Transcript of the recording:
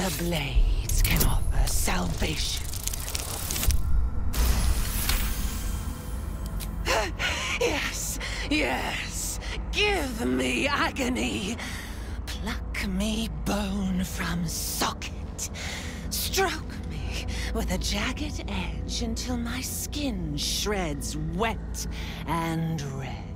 The blades can offer salvation. Yes, yes. Give me agony. Pluck me bone from socket. Stroke me with a jagged edge until my skin shreds wet and red.